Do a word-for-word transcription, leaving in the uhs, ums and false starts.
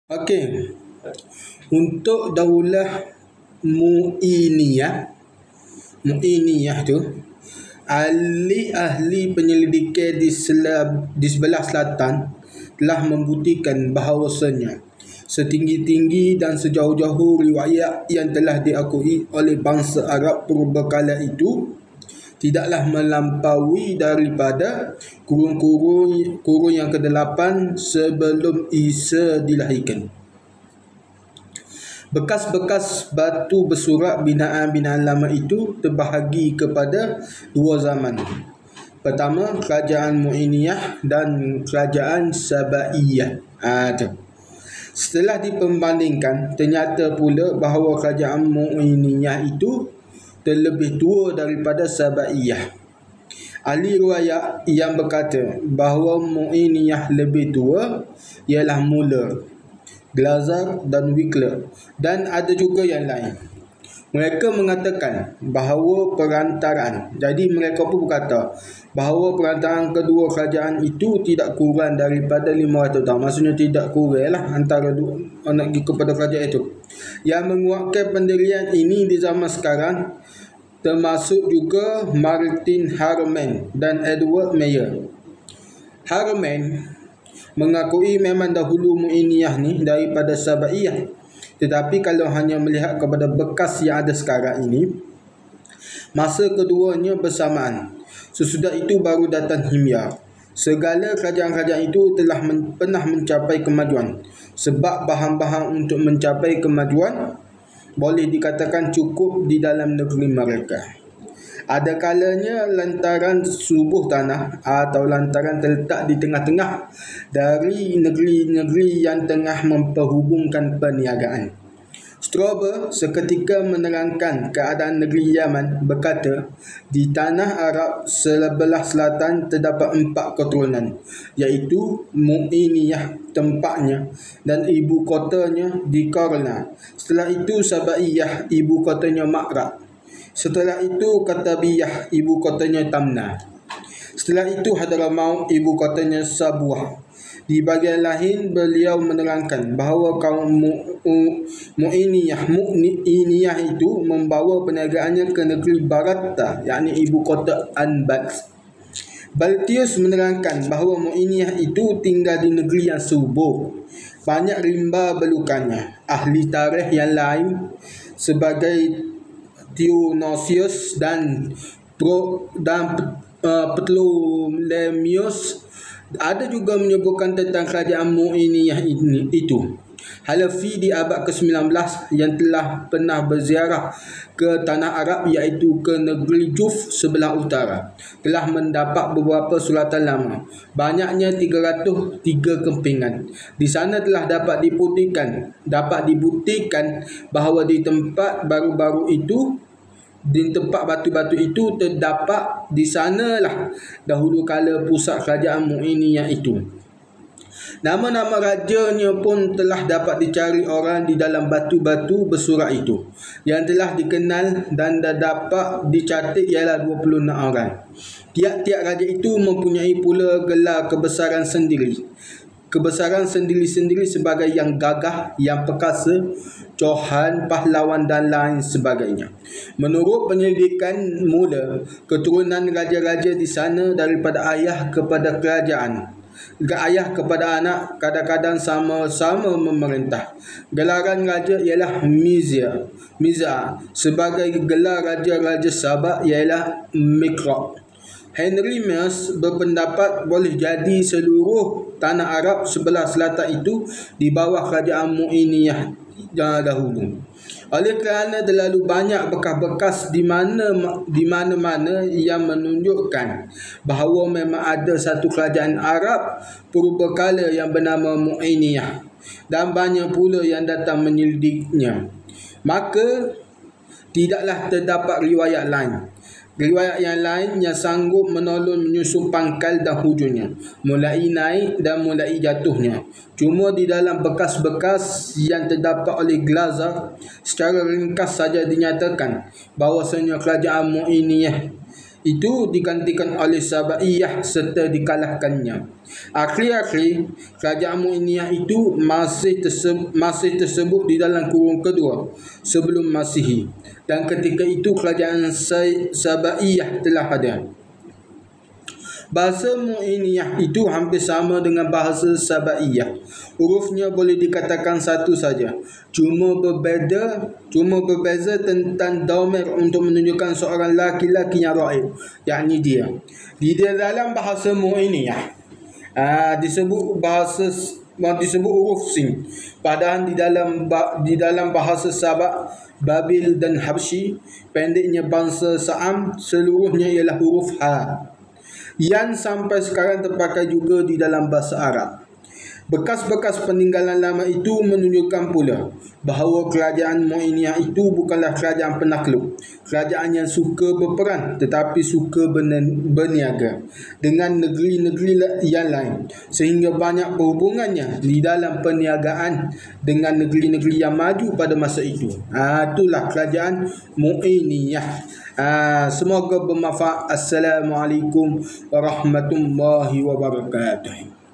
Okey. Untuk daulah Mu'iniyah, Mu'iniyah tu, ahli-ahli penyelidikan di, selab, di sebelah selatan telah membuktikan bahawasanya setinggi-tinggi dan sejauh-jauh riwayat yang telah diakui oleh bangsa Arab purbakala itu tidaklah melampaui daripada kurun-kurun kurun yang kedelapan sebelum Isa dilahirkan. Bekas-bekas batu bersurat binaan-binaan lama itu terbahagi kepada dua zaman. Pertama, kerajaan Mu'iniyah dan kerajaan Sabaiyah. Ha, tu. Setelah dipembandingkan, ternyata pula bahawa kerajaan Mu'iniyah itu terlebih tua daripada Sabaiyah. Ahli riwayat yang berkata bahawa Mu'iniyah lebih tua ialah Muller, Glaser dan Wickler, dan ada juga yang lain. Mereka mengatakan bahawa perantaraan, jadi mereka pun berkata bahawa perantaraan kedua kerajaan itu tidak kurang daripada lima ratus tahun. Maksudnya tidak kurang lah antara dua, nak pergi kepada kerajaan itu. Yang menguatkan pendirian ini di zaman sekarang termasuk juga Martin Harman dan Edward Meyer. Harman mengakui memang dahulu Mu'iniyah ni daripada Sabaiyah, tetapi kalau hanya melihat kepada bekas yang ada sekarang ini, masa keduanya bersamaan. Sesudah itu baru datang Himyar. Segala kerajaan-kerajaan itu telah men- pernah mencapai kemajuan, sebab bahan-bahan untuk mencapai kemajuan boleh dikatakan cukup di dalam negeri mereka. Ada kalanya lantaran subuh tanah atau lantaran terletak di tengah-tengah dari negeri-negeri yang tengah memperhubungkan perniagaan. Strober seketika menerangkan keadaan negeri Yaman, berkata, di tanah Arab sebelah selatan terdapat empat keturunan, iaitu Mu'iniyah tempatnya dan ibu kotanya di Qarna. Setelah itu Sabaiyah, ibu kotanya Ma'rab. Setelah itu Katabiyah, ibu kotanya Tamna. Setelah itu Hadramaut, ibu kotanya Sabuah. Di bahagian lain beliau menerangkan bahawa kaum Mu'iniyah Mu'iniyah itu membawa perniagaannya ke negeri Barata, yakni ibu kota Anbat. Baltius menerangkan bahawa Mu'iniyah itu tinggal di negeri yang subur, banyak rimba belukannya. Ahli tarikh yang lain sebagai Theonosius dan Pro dan uh, Ptolemaeus ada juga menyebutkan tentang kerajaan Mu'iniyah ini, itu. Halafi di abad ke sembilan belas yang telah pernah berziarah ke tanah Arab, iaitu ke negeri Juf sebelah utara, telah mendapat beberapa suratan lama. Banyaknya tiga ratus tiga kempingan. Di sana telah dapat dibuktikan, dapat dibuktikan bahawa di tempat baru-baru itu, di tempat batu-batu itu terdapat di sanalah dahulu kala pusat kerajaan Mu'iniyah itu. Nama-nama rajanya pun telah dapat dicari orang di dalam batu-batu bersurat itu. Yang telah dikenal dan dah dapat dicatat ialah dua puluh enam orang. Tiap-tiap raja itu mempunyai pula gelar kebesaran sendiri. Kebesaran sendiri-sendiri sebagai yang gagah, yang perkasa, Johan, pahlawan dan lain sebagainya. Menurut penyelidikan mula, keturunan raja-raja di sana daripada ayah kepada kerajaan, ayah kepada anak, kadang-kadang sama-sama memerintah. Gelaran raja ialah Mizya. Mizya sebagai gelar raja-raja Sabak ialah Mikrok. Henry Mears berpendapat boleh jadi seluruh tanah Arab sebelah selatan itu di bawah kerajaan Mu'iniyah dahulu. Oleh kerana terlalu banyak bekas-bekas di mana di mana-mana yang menunjukkan bahawa memang ada satu kerajaan Arab purbakala yang bernama Mu'iniyah, dan banyak pula yang datang menyelidiknya, maka tidaklah terdapat riwayat lain. Riwayat yang lain yang sanggup menolong menyusun pangkal dan hujungnya, mulai naik dan mulai jatuhnya. Cuma di dalam bekas-bekas yang terdapat oleh Glaser, secara ringkas saja dinyatakan bahawasanya kerajaan Mu'iniyah itu digantikan oleh Sabaiyah serta dikalahkannya. Akhir-akhir kerajaan Mu'iniyah itu masih tersebut, masih tersebut di dalam kurung kedua sebelum Masihi, dan ketika itu kerajaan Sabaiyah telah ada. Bahasa Mu'iniyah itu hampir sama dengan bahasa Sabaiyah. Hurufnya boleh dikatakan satu saja. Cuma berbeza, cuma berbeza tentang dhamir untuk menunjukkan seorang laki-laki yang raib, yakni dia. Di dalam bahasa Mu'iniyah aa, disebut bahasa disebut huruf sin. Padahal di dalam di dalam bahasa Sabak, Babil dan Habsyi, pendeknya bangsa Sa'am, seluruhnya ialah huruf ha, yang sampai sekarang terpakai juga di dalam bahasa Arab. Bekas-bekas peninggalan lama itu menunjukkan pula bahawa kerajaan Mu'iniyah itu bukanlah kerajaan penakluk, kerajaan yang suka berperang tetapi suka berniaga dengan negeri-negeri yang lain, sehingga banyak perhubungannya di dalam perniagaan dengan negeri-negeri yang maju pada masa itu. Ha, itulah kerajaan Mu'iniyah. Ha, semoga bermanfaat. Assalamualaikum warahmatullahi wabarakatuh.